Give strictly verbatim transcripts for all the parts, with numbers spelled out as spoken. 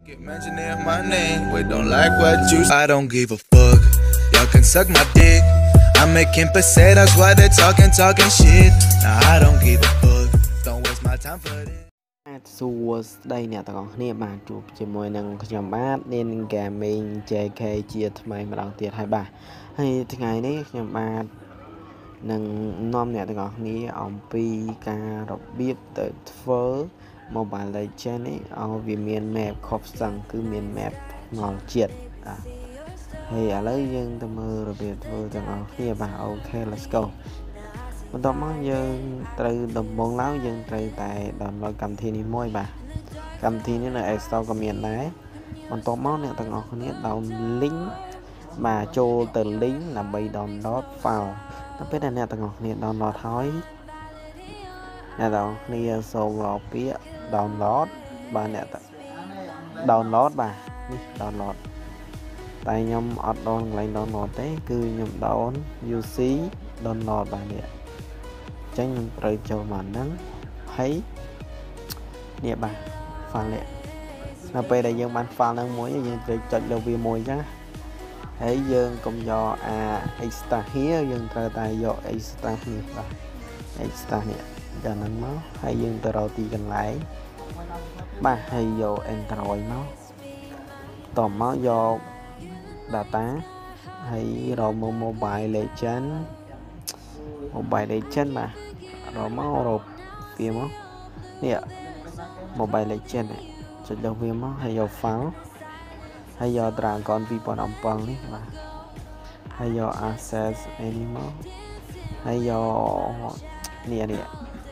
Keep mentioning my name, we don't like what you. I don't give a fuck. Y'all can suck my dick. I'm making pesetas while they're talking, talking shit. Nah, I don't give a fuck. Don't waste my time for this. សួស្តីអ្នកទាំងអស់គ្នាបាទជួបជាមួយនឹងខ្ញុំបាទនាង Gaming ជេ ខេ ជាថ្មីម្ដងទៀតហើយបាទហើយថ្ងៃនេះខ្ញុំបាទនឹងនាំអ្នកទាំងអស់គ្នាអំពីការរបៀបទៅធ្វើ Mobile Legends នេះឲ្យវាមាន map ខុសផ្សឹងគឺមាន map ងល់ជាតិហើយឥឡូវយើងទៅមើលរបៀបធ្វើទាំងអស់គ្នាបាទអូខេ let's go បន្ទាប់មកយើងត្រូវដំបងឡើងយើងត្រូវតែ download កម្មវិធីនេះមួយបាទកម្មវិធីនេះនៅ App Store ក៏មានដែរបន្ទាប់មកអ្នកទាំងអស់គ្នា down link បាទចូលទៅ link ដើម្បី download file ដល់ពេលដែលអ្នកទាំងអស់គ្នា download ហើយអ្នកទាំងអស់គ្នាសូមរកពាក្យ download បាទអ្នក download បាទនេះ download តែខ្ញុំអត់ដល់កន្លែង download ទេគឺខ្ញុំ down ยู ซี download បាទនេះចឹងខ្ញុំត្រូវចូលមកហ្នឹងហើយនេះបាទ file នេះនៅពេលដែលយើងបាន file ហ្នឹងមួយយើងត្រូវចុចលើវាមួយចឹងហើយយើងកុំយក អា extract here យើងត្រូវតែយក extract នេះបាទ extract នេះដល់ហ្នឹងមកហើយយើងទៅរកទីកន្លែងបាទហើយយក Android មកតមកយក data ហើយរក Mobile Legend Mobile Legend បាទរកមករកវាមកនេះ Mobile Legend ចុចលើវាមកហើយយក file ហើយយក Dragon 2017នេះបាទហើយយក access animal ហើយយកនេះនេះ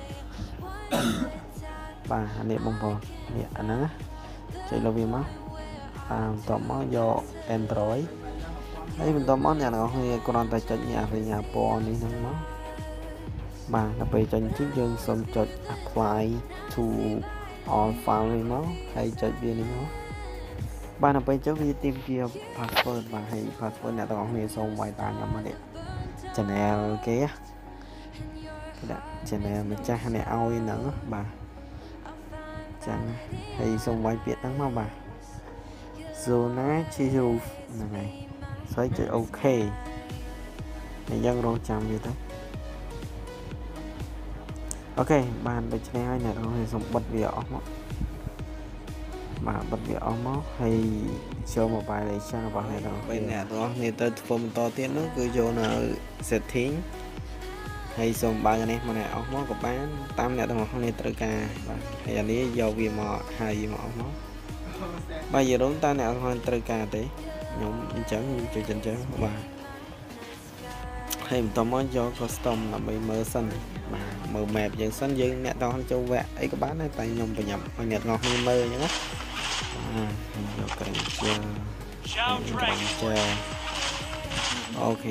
បាទនេះបងប្អូននេះអាហ្នឹងចុចលើវាមកតាមតមកយក Android ហើយបន្តមកអ្នកនរគ្នាគ្រាន់តែចុចនេះអរិញ្ញាពណ៌នេះហ្នឹងមកបាទដល់ពេលចេញជិះយើងសូមចុច apply to all file នេះមកហើយចុចវានេះមកបាទដល់ពេលចុចវាទាមទារ password បាទហើយ password អ្នកទាំងអស់គ្នាសូមវាយតាមខ្ញុំមកនេះ channel គេគេដាក់ channel ម្ចាស់អ្នកឲ្យហ្នឹងបាទចឹងហើយសូមវាយពាក្យហ្នឹងមកបាទ Zona Chiru ហ្នឹងហើយស្អីចុច OK ហើយយើងរងចាំវាទៅអូខេបានដូច្នេះហើយអ្នកនរសូមបិទវាអស់មកបាទបិទវាអស់មកហើយចូល Mobile Legends របស់អ្នកនរពេលអ្នកនរនេះទៅធ្វើបន្តទៀតនោះគឺចូលនៅ setting ហើយសូមបើកនេះមកអ្នកអស់មកក៏បានតាមអ្នកទាំងអស់គ្នាត្រូវការបាទហើយអានេះយកវាមកហើយមកអស់មកបាទយល់តើអ្នកទាំងអស់ត្រូវការទេខ្ញុំអញ្ចឹងចុចអញ្ចឹងបាទហើយបន្តមកយក custom ដើម្បីមើលសិនបាទមើល map យើងសិនយើងអ្នកទាំងអស់ចូលវគ្គអីក៏បានដែរតែខ្ញុំប្រញាប់ឲ្យអ្នកទាំងអស់គ្នាមើលអញ្ចឹងណាបាទយកក្រែងជាចាអូខេ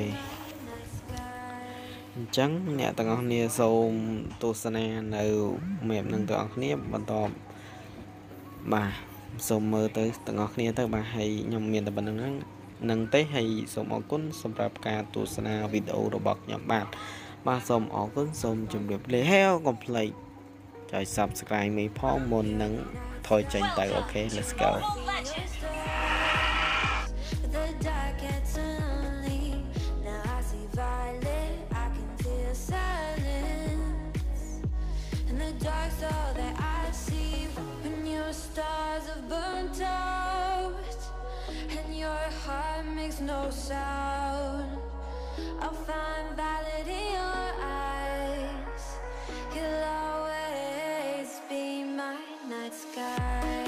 អញ្ចឹងអ្នកទាំងអស់គ្នាសូមទស្សនានៅ map នឹងទាំងអស់គ្នាបន្តបាទសូមមើលទៅទាំងអស់គ្នាទៅបាទហើយខ្ញុំមានតែប៉ុណ្្នឹងហ្នឹងនឹងទេហើយសូមអរគុណសម្រាប់ការទស្សនាវីដេអូរបស់ខ្ញុំបាទបាទសូមអរគុណសូមជម្រាបលាហើយកុំភ្លេចចុច Subscribe មីផងមុននឹងថយចេញទៅអូខេ let's go Stars have burnt out and your heart makes no sound. I'll find valid in your eyes. You'll always be my night sky.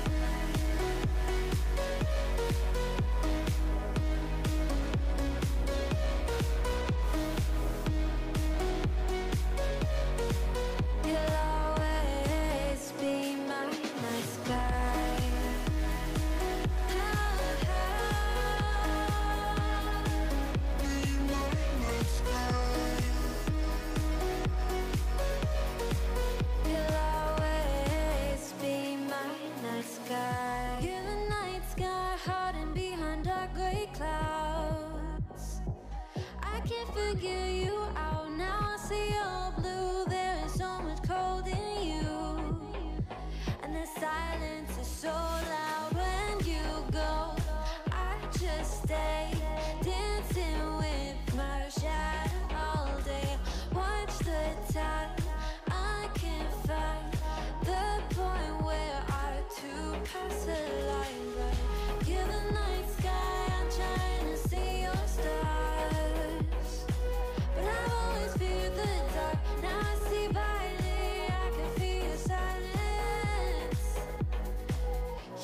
Figure you out now. I see you're blue. There is so much cold in you, and the silence is so loud.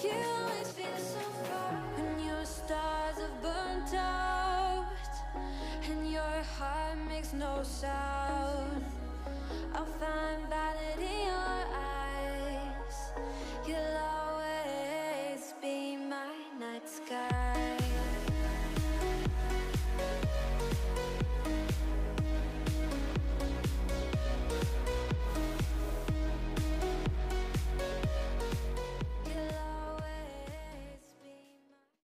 You always feel so far when your stars have burnt out and your heart makes no sound. I'll find that